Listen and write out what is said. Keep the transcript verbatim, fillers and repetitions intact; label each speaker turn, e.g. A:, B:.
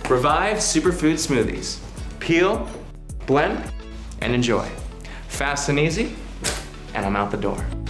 A: Revive Superfoods Smoothies. Peel, blend, and enjoy. Fast and easy, and I'm out the door.